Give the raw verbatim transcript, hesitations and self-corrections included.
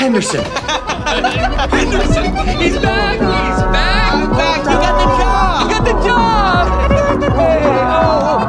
Henderson. Henderson! He's back! He's back! I'm back! You got the job! You got the job! Hey, oh,